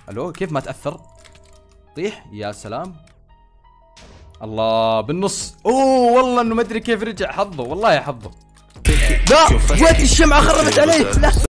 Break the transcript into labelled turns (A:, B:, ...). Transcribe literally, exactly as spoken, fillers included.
A: الو كيف ما تاثر؟ طيح يا سلام. الله بالنص. اوه والله انه ما ادري كيف رجع حظه، والله يا حظه. لا وقت الشمعة خربت عليه. لا